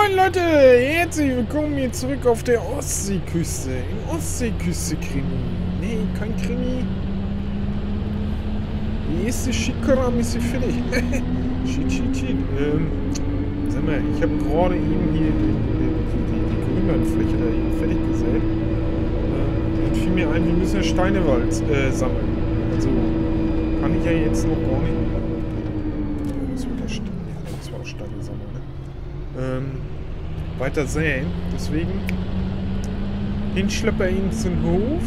Moin Leute, herzlich willkommen hier zurück auf der Ostseeküste. In Ostseeküste-Krimi. Nee, kein Krimi. Die erste Schikaram ist hier fertig. Shit. Sag mal, ich habe gerade eben hier die Grünlandfläche da eben fertig gesät. Dann fiel mir ein, wir müssen ja Steinewald sammeln. Also kann ich ja jetzt noch gar nicht. Das wird ja stimmen. Ja, das war auch Steine sammeln, ne? Weiter säen. Deswegen hinschleppe ihn zum Hof.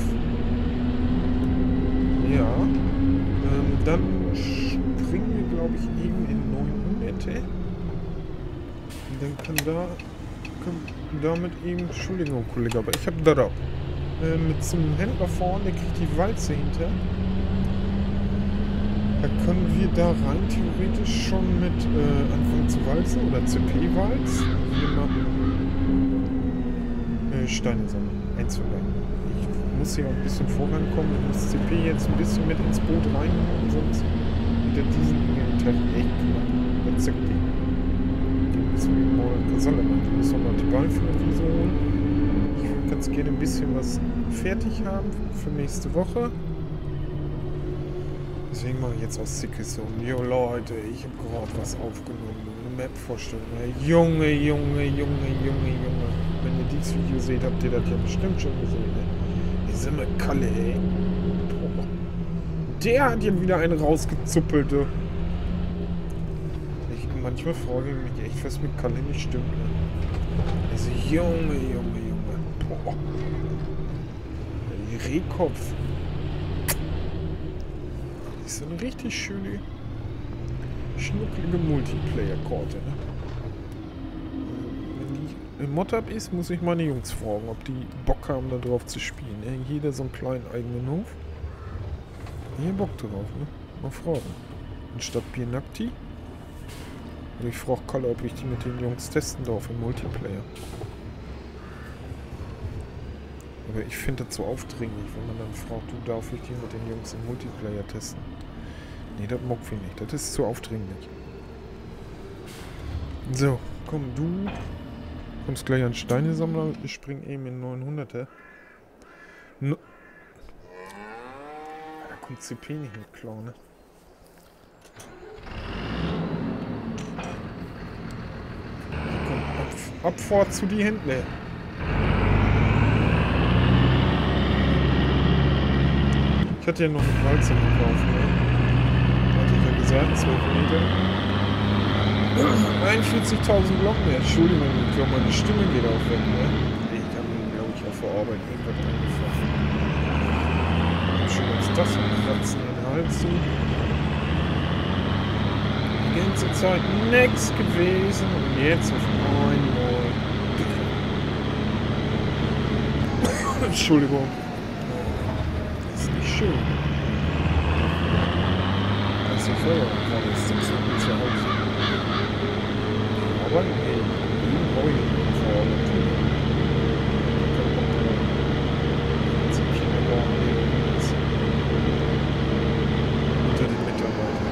Ja. Dann springen wir, glaube ich, eben in 900. Und dann kann damit eben, Entschuldigung, Kollege, aber ich habe da drauf. Mit zum Händler vorne, der kriegt die Walze hinter. Da können wir da rein theoretisch schon mit anfangen zu walzen oder CP-Walz. Wir machen Steine sammeln, einzuleiten. Ich muss hier auch ein bisschen vorankommen. Ich muss CP jetzt ein bisschen mit ins Boot reinholen, sonst wieder diesen Tag echt gemacht. Der zückt die. Die müssen wir mal Kasalle machen. Die müssen wir noch die Ballen für die Wiese holen. Ich würde ganz gerne ein bisschen was fertig haben für nächste Woche. Deswegen mache ich jetzt aus Sickes und jo Leute, ich habe gerade was aufgenommen. Eine Map-Vorstellung. Junge. Wenn ihr dieses Video seht, habt ihr das ja bestimmt schon gesehen. Ne? Die sind mir Kalle, ey. Boah. Der hat hier wieder einen rausgezuppelt. Du. Manchmal frage ich mich echt, was mit Kalle nicht stimmt. Ne? Also Junge. Boah. Die Rehkopf. Das ist eine richtig schöne, schnuckelige Multiplayer-Karte. Ne? Wenn die im Mod-Up ist, muss ich meine Jungs fragen, ob die Bock haben, da drauf zu spielen. Ne? Jeder so einen kleinen eigenen Hof. Hier Bock drauf, ne? Mal fragen. Anstatt Biernakti. Und ich frage Kalle, ob ich die mit den Jungs testen darf im Multiplayer. Aber ich finde das so aufdringlich, wenn man dann fragt, du, darf ich die mit den Jungs im Multiplayer testen? Nee, das mag ich nicht. Das ist zu aufdringlich. So, komm, du kommst gleich an Steinesammler. Ich spring eben in 900er. No. Da kommt CP nicht mit klar, ne? Komm, Abfahrt zu die Händler. Ich hatte ja noch eine Walze gekauft, ne? Hatte ich ja gesagt, 12 Meter. 41.000 Glocken mehr. Entschuldigung, ich glaube, meine Stimme geht auch weg, ne? Ich habe mir, glaube ich, auf der Arbeit irgendwas angefangen. Ich hab schon ganz das am Kratzen in den Hals zu. Die ganze Zeit nix gewesen und jetzt auf einmal. Entschuldigung. Schön. Das ist ja voll, gerade ist das so gut zu Hause. Aber nee, die Bäume vor der Tür. Jetzt im Kindergarten übrigens. Unter den Mitarbeitern.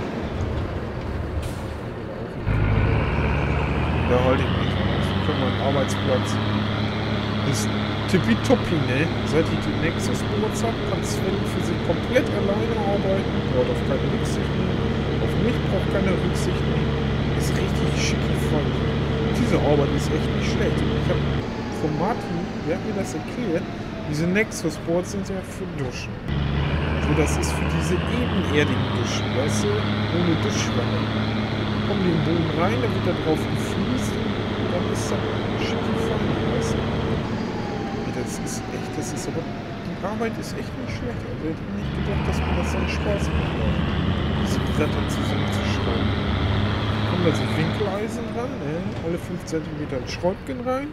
Da halte ich mich auf. Ich komme meinen Arbeitsplatz. Ist tippitoppi, ne? Seit ich die Nexus-Boards habe, kann Sven für sich komplett alleine arbeiten. Braucht auf keine Rücksicht mehr. Auf mich braucht keine Rücksicht mehr. Ist richtig schicki voll. Diese Arbeit ist echt nicht schlecht. Ich habe von Martin, der hat mir das erklärt, diese Nexus-Boards sind ja für Duschen. Also das ist für diese ebenerdigen Duschen, weißt du? Ohne Duschwanne. Kommen die im Boden rein, dann wird da drauf gefliest und dann ist das schicki voll, weißt du? Das ist echt, das ist aber, die Arbeit ist echt nicht schlecht. Also ich hätte nicht gedacht, dass mir das so einen Spaß macht, diese Bretter zusammenzuschrauben. Kommen da so Winkeleisen ran, ne? Alle 5 cm ein Schräubchen rein.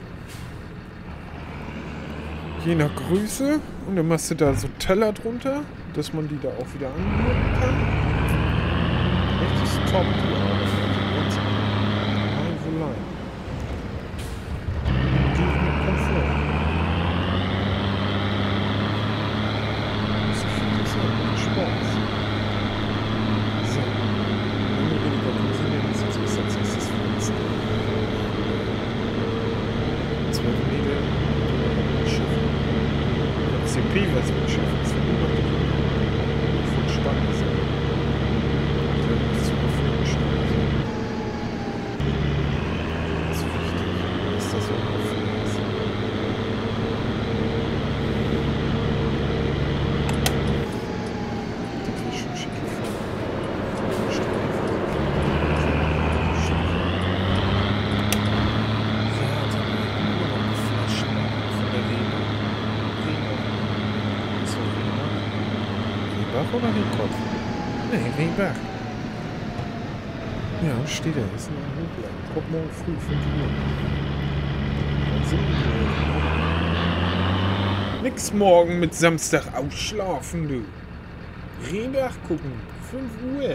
Je nach Größe. Und dann machst du da so Teller drunter, dass man die da auch wieder anrühren kann. Richtig top, die Arbeit. Ganz allein. Die ich mit Komfort. Spaß. So. Weniger konsumieren ist jetzt was als nächstes für uns. oder Rehkopf? Nee, Rehberg. Ja, steht da. Ist ein Rehberg. Kommt morgen früh, 5 Uhr. Dann sind wir. Nix morgen mit Samstag ausschlafen, du. Rehberg gucken. 5 Uhr.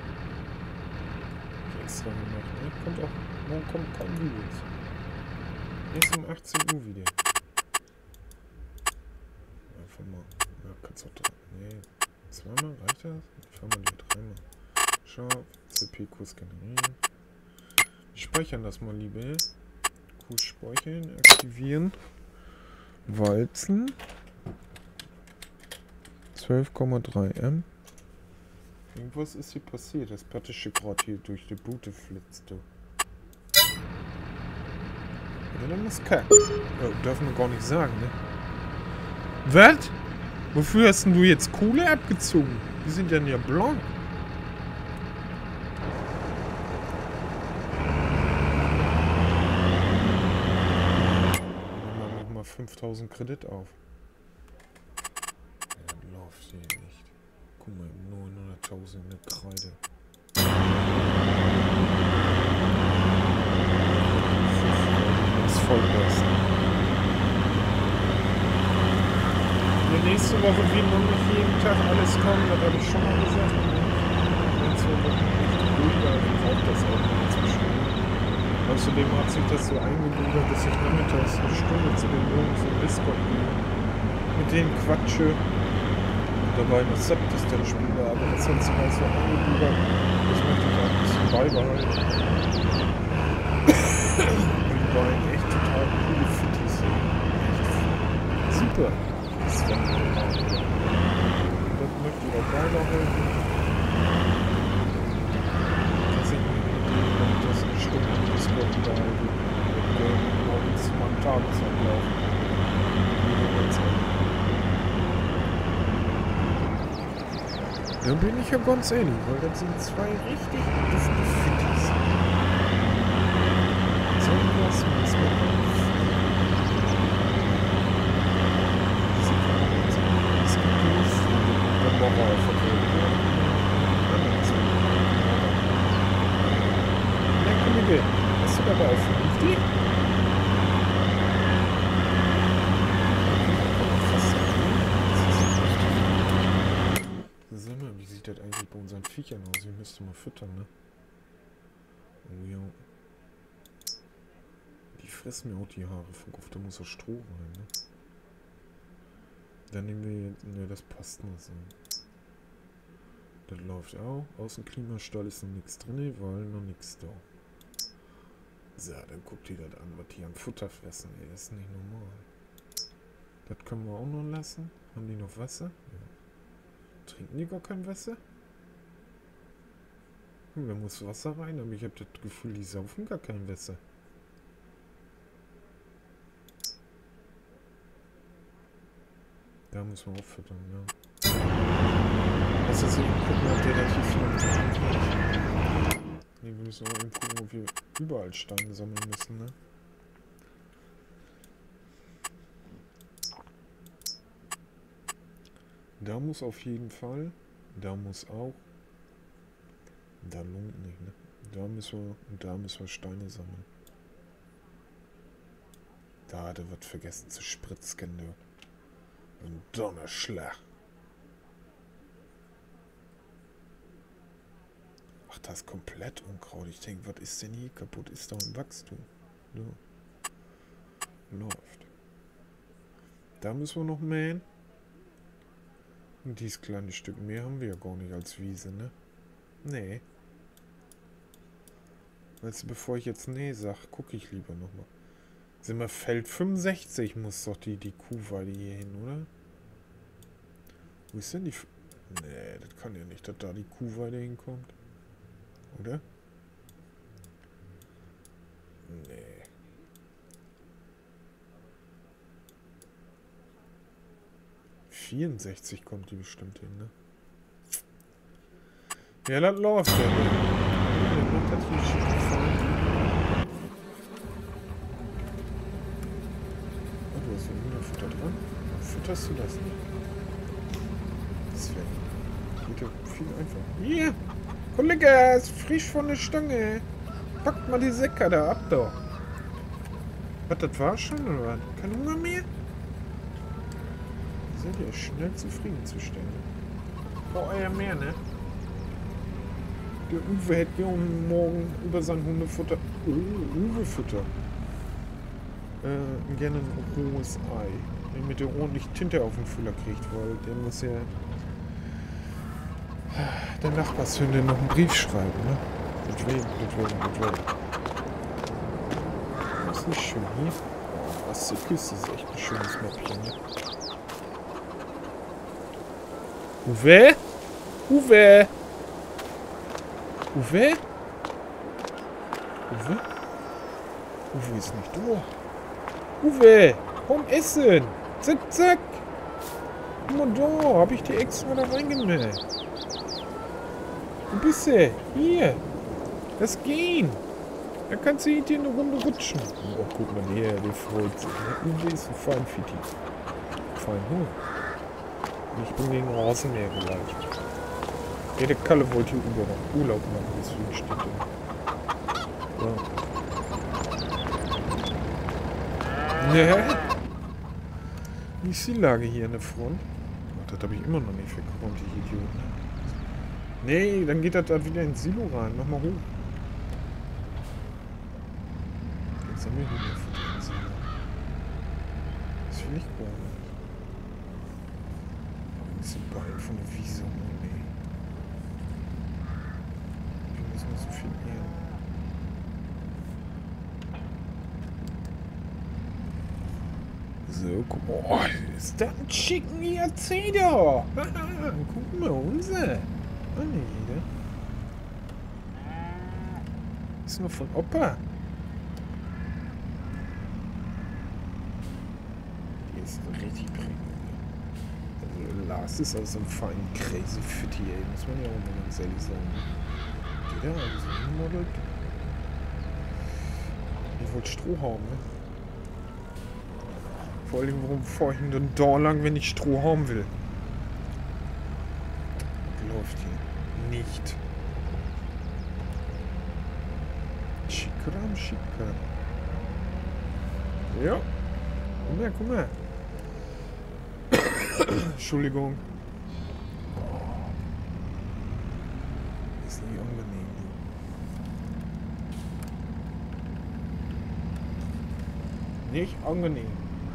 Extra gemacht, ne? Kommt auch. Morgen kommt kaum Videos. Erst um 18 Uhr wieder. Einfach mal. Ja, kannst auch drei. Nee. Zweimal? Reicht das? Fahren wir die dreimal. Schau. CP-Kurs generieren. Wir speichern das mal lieber. Kurs speichern. Aktivieren. Walzen. 12,3 M. Irgendwas ist hier passiert. Das Pattische gerade hier durch die Boote flitzt. Du. Oder dann muss kacken. Oh, darf man gar nicht sagen, ne? Was? Wofür hast denn du jetzt Kohle abgezogen? Die sind ja nicht blank. Dann machen wir mal 5000 Kredit auf. Ja, läuft hier nicht. Guck mal, 900.000 in der Kreide. Das ist voll besser. Nächste Woche wird noch nicht jeden Tag alles kommen, das habe ich schon mal gesagt. In 2 Wochen echt ruhiger, ich brauche das auch inzwischen. Außerdem hat sich das so eingegliedert, dass ich nachmittags eine Stunde zu den Jungs im Discord gehe. Mit denen quatsche. Und dabei noch Septis dann spiele, aber das hat sich halt so eingegliedert. Das möchte ich auch ein bisschen beibehalten. Die beiden echt total coole Fitties sind. Echt super. Das möchte ich auch beibehalten. Dass ich mit denen das eine Stunde im Discord unterhalte. Mit morgens mal einen Tagesablauf. Da bin ich ja ganz ehrlich, weil das sind 2 richtig dufte Fitties. So was muss man machen. Moral vertreten. Na komm mit. Hast du dabei auch vernünftig? Sag mal, wie sieht das eigentlich bei unseren Viechern aus? Die müsste mal füttern, ne? Oh ja. Die fressen mir auch die Haare von Kopf. Da muss auch Stroh rein, ne? Dann nehmen wir jetzt. Ne, das passt noch so. Das läuft auch. Außenklimastall ist noch nichts drin, weil noch nichts da. So, dann guckt ihr das an, was die an Futter fressen. Ey, das ist nicht normal. Das können wir auch noch lassen. Haben die noch Wasser? Ja. Trinken die gar kein Wasser? Da muss Wasser rein, aber ich habe das Gefühl, die saufen gar kein Wasser. Da muss man auch füttern, ja. Das ist eben gucken, ob der relativ viel. Nee, wir müssen auch eben gucken, ob wir überall Steine sammeln müssen, ne? Da muss auf jeden Fall. Da muss auch. Da lohnt nicht, ne? Da müssen wir Steine sammeln. Da hat er was vergessen zu spritzen, du. Ein Donnerschlag. Ach, das ist komplett Unkraut. Ich denke, was ist denn hier kaputt? Ist doch im Wachstum. Ja. Läuft. Da müssen wir noch mähen. Und dieses kleine Stück mehr haben wir ja gar nicht als Wiese, ne? Nee. Weißt du, bevor ich jetzt nee sag, gucke ich lieber nochmal. Sind wir Feld 65 muss doch die Kuhweide hier hin, oder? Wo ist denn die... Nee, das kann ja nicht, dass da die Kuhweide hinkommt. Oder? Nee. ...64 kommt die bestimmt hin, ne? Ja, das läuft ja. Der macht das hier schon gefallen. Oh, du hast ja Hühnerfutter dran. Fütterst du das nicht? Das wäre... Geht ja viel einfacher. Hier! Kollege, ist frisch von der Stange. Packt mal die Säcke da ab, da. Was, das war schon, oder was? Kein Hunger mehr? Seid ihr schnell zufriedenzustellen? Braucht ihr ja mehr, ne? Der Uwe hätte morgen über sein Hundefutter... Oh, Uwe-Futter. Gerne ein rohes Ei. Damit er ordentlich Tinte auf den Füller kriegt, weil der muss ja... Der Nachbarshündin noch einen Brief schreiben, ne? Das ist nicht schön hier. Was zur Küste ist echt ein schönes Mäppchen, ne? Uwe? Uwe? Uwe? Uwe? Uwe ist nicht da. Uwe, komm essen. Zack, zack. Guck mal da, hab ich die extra da reingemeldet. Wo bist du? Hier. Das gehen. Da kannst du hier eine Runde rutschen. Oh, guck mal her, der freut sich. Uwe ist ein Feinfitti. Fein Hund. Ich bin gegen Rasenmäher geleicht. Ja, der Kalle wollte hier Urlaub machen, deswegen steht er. Ja. Ne? Wie ist die Lage hier in der Front? Oh, das habe ich immer noch nicht verkommen, die Idioten. Nee, dann geht das da wieder ins Silo rein. Mach mal hoch. Jetzt haben wir Hundefutter im Silo. Das will ich gar nicht. Ein bisschen Bein von der Wiese. Nee. Wir müssen so viel mehr. So, guck mal. Oh, ist das ein schicken IAC da? Guck mal, unser. Ah, nee, ne? Ist nur von Opa. Die ist richtig prägend. Also Lars ist also ein fein crazy Fitti, ey. Muss man ja auch mal ganz ehrlich sagen. Die da, so ummodelt. Ich wollte Stroh haben, ne? Vor allem, warum fahre ich denn da lang, wenn ich Stroh haben will? Läuft hier nicht. Schickeram, schicker. Ja. Guck mal, guck mal. Entschuldigung. Oh. Ist nicht angenehm. Nicht angenehm.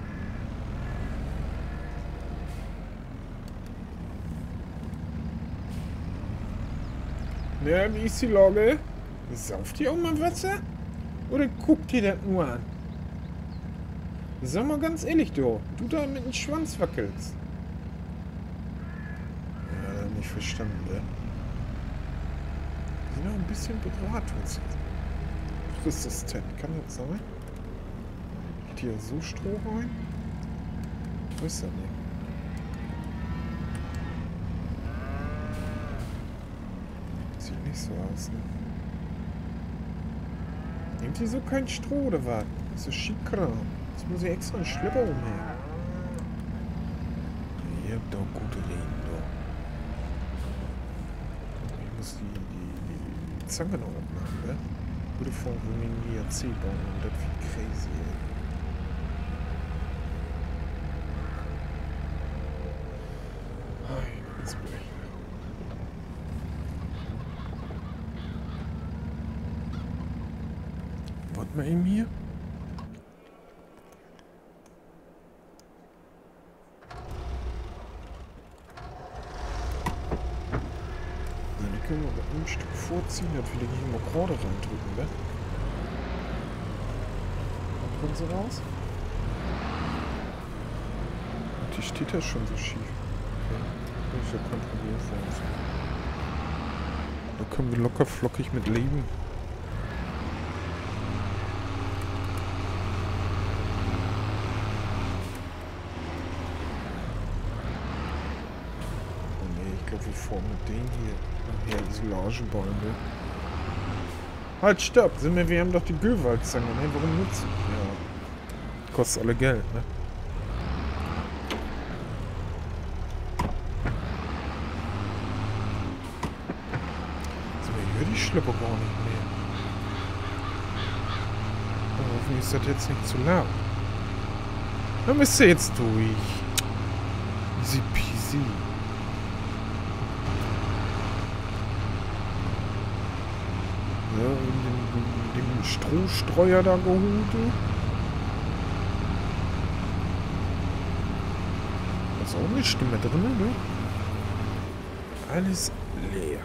Ja, wie ist die Lage? Sauft ihr auch mal Wasser? Oder guckt ihr das nur an? Sag mal ganz ehrlich, du da mit dem Schwanz wackelst. Ja, nicht verstanden, ne? Die sind noch ein bisschen beratungsresistent. Kann das sein? Geht hier so Stroh rein? Ich weiß ja nicht. Sieht nicht so aus, ne? Nehmt ihr so kein Stroh oder was? Das ist Schickkram. Jetzt muss ich extra einen Schlepper umhängen. Ihr habt doch gute Reden, doch. Ich muss die Zange noch abmachen, ne? Gute Form, wenn wir einen IAC bauen. Das ist viel crazy, ey. Jetzt bin ich. Warte mal eben hier. Die können wir aber ein Stück vorziehen, das will ich nicht immer gerade reindrücken, ne? Da kommt sie raus. Und die steht ja schon so schief. Okay. Muss ja kontrolliert sein. Da können wir locker flockig mit leben. Wir fahren mit denen hier nachher Isolagebäume. Halt, stopp! Wir haben doch die Göwaldzange, ne? Warum nutzen? Ja. Kostet alle Geld, ne? die Schleppe gar nicht mehr. Aber hoffentlich ist das jetzt nicht zu laut. Dann bist du jetzt durch. Easy peasy. Ja, den Strohstreuer da geholt. Da ist auch eine Stimme drin, ne? Alles leer.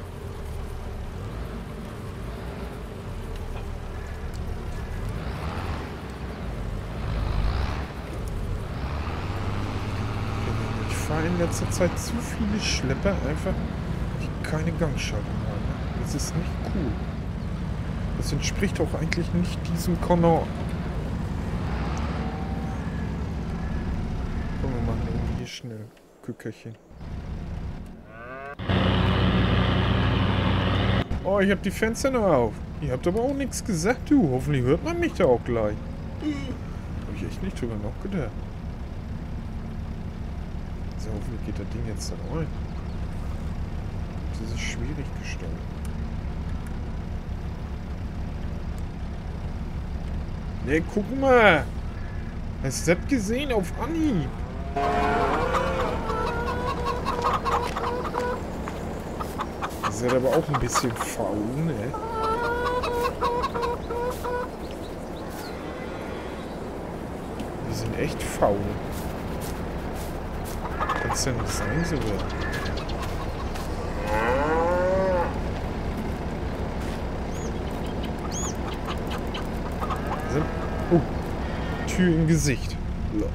Ich fahre in letzter Zeit zu viele Schlepper einfach, die keine Gangschaltung haben. Das ist nicht cool. Das entspricht auch eigentlich nicht diesem Kanal. Komm, wir machen irgendwie hier schnell Kückerchen. Oh, ich hab die Fenster noch auf. Ihr habt aber auch nichts gesagt, du. Hoffentlich hört man mich da auch gleich. Hab ich echt nicht drüber nachgedacht. So, hoffentlich geht das Ding jetzt da rein. Das ist schwierig gestaltet. Ne, guck mal. Hast du das gesehen auf Anhieb? Das ist aber auch ein bisschen faul, ne? Die sind echt faul. Kann's ja nicht sein, so wird. Oh, Tür im Gesicht. Läuft.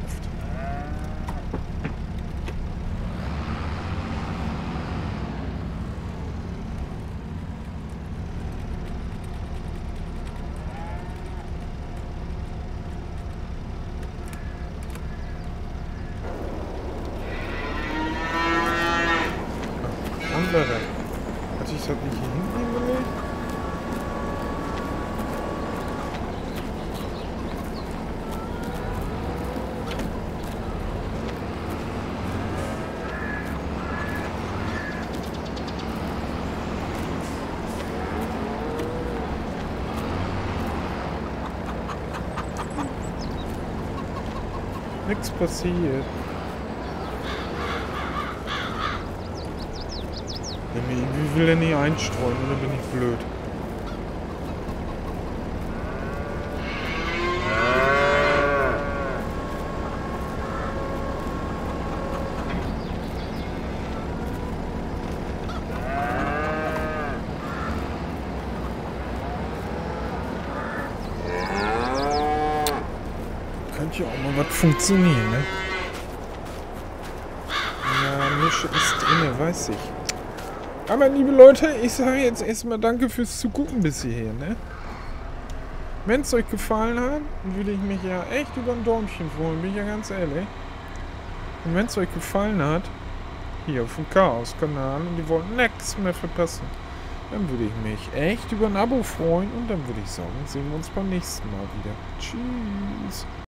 Andere. Hatte ich das nicht hier hinten gelegt? Nichts passiert. Wie will er nie einstreuen, oder bin ich blöd? Könnte ja auch mal was funktionieren, ne? Ja, Mische ist drin, weiß ich. Aber liebe Leute, ich sage jetzt erstmal danke fürs Zugucken bis hierher, ne? Wenn es euch gefallen hat, würde ich mich ja echt über ein Däumchen freuen, bin ich ja ganz ehrlich. Und wenn es euch gefallen hat, hier auf dem Chaos-Kanal und ihr wollt nichts mehr verpassen, dann würde ich mich echt über ein Abo freuen und dann würde ich sagen, sehen wir uns beim nächsten Mal wieder. Tschüss!